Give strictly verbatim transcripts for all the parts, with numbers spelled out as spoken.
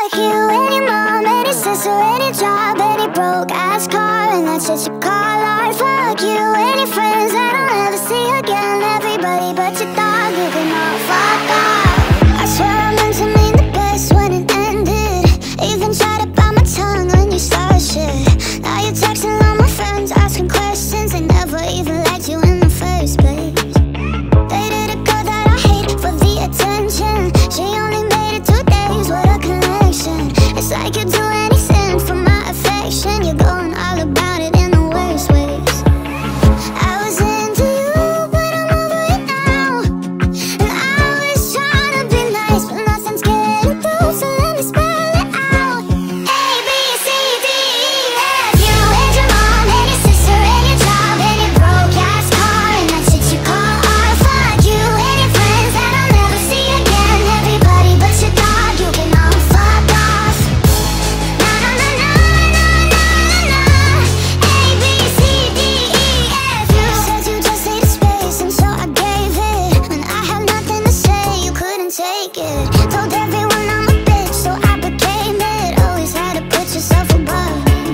fuck you and your mom and your sister and your job and your broke ass car, and that's what you call art. Fuck you and your friends that I'll never see again. Everybody but your dog, you can all fuck off. I swear I meant to mean the best when it ended. Even tried to bite my tongue when you started shit. Now you're texting all my friends, asking questions. They never even liked you in the first place. Dated a girl that I hate for the attention. She only made it two days, what a connection. It's like you'd do anything for my affection. You're going all about it in the worst ways. I was into you, but I'm over it now. And I was trying to be nice, but nothing's getting through, so let me spell it out. A, B, C, D, E, F. You and your mom and your sister and your job and your broke ass car, and that's what you call art. Fuck you and your friends that I'll never see again. Everybody but your dog, you can all fuck off. Na na na na na na na na. A, B, C, D, E, F. You said you just needed space, and so I gave it. When I had nothing to say, you couldn't take it. Told everyone I'm a bitch, so I became it. Always had to put yourself above me.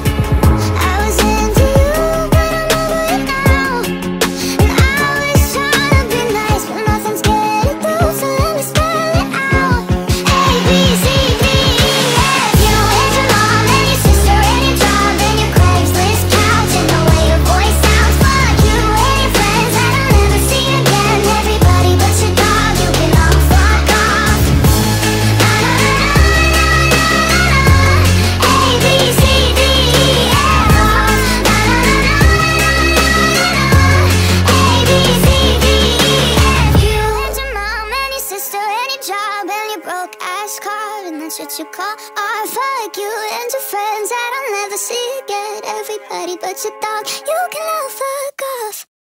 I was into you, but I'm over it now. And I was trying to be nice, but nothing's getting through, so let me spell it out. A, B, C, D, E, F. You and your mom and your sister and your job and your Craigslist couch and the way your voice sounds. Fuck you and your friends that I'll never see again. Everybody but your dog, you can all fuck off. Na na na na na na na. A, B, C, D, E, F. Na na na na na na na. A, B, C, D, E, F. You and your mom and your sister and your job and your broke ass car, and that's what you call art. Fuck you and your friends that I'll never see again. Everybody but your dog, you can all fuck off.